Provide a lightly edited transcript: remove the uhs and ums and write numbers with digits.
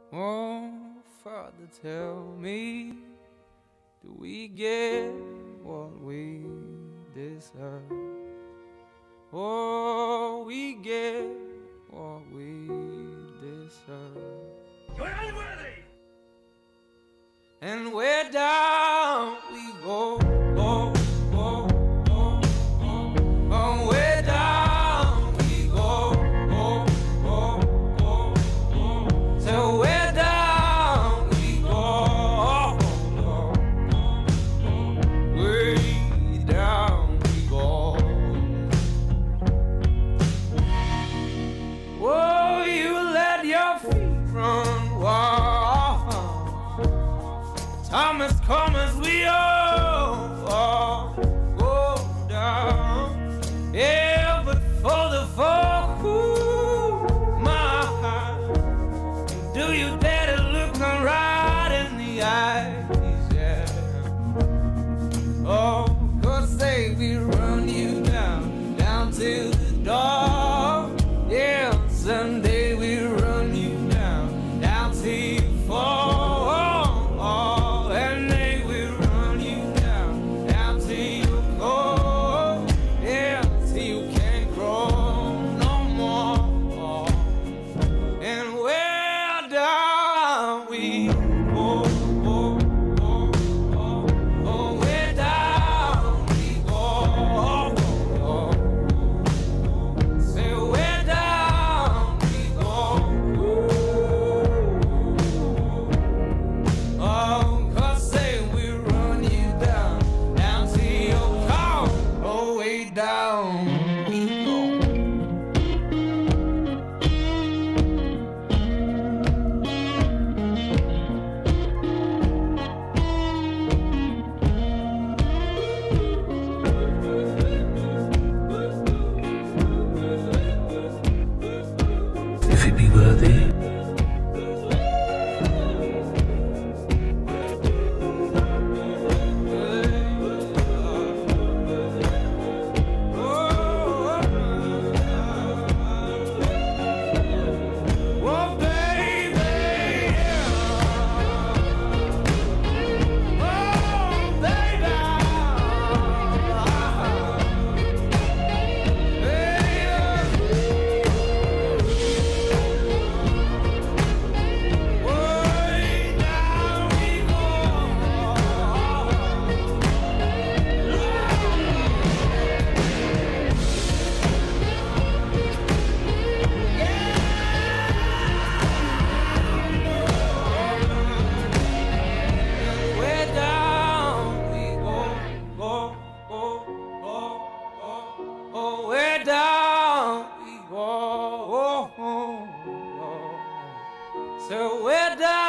Oh, Father, tell me, do we get what we deserve? Oh, we get what we deserve. You're unworthy! And where down we go, oh, oh, oh, oh, oh, where down we go, oh, oh, oh, oh, so where down we go, oh, oh, oh, way down we go. Oh, you let your feet run wild. Time has come as we all go down. Yeah, but for the folk who my heart, do you dare to look them right in the eyes? Yeah. Oh, 'cause they will run you down to the door. Yeah, someday we'll run you down till you fall. If it be worthy, so where down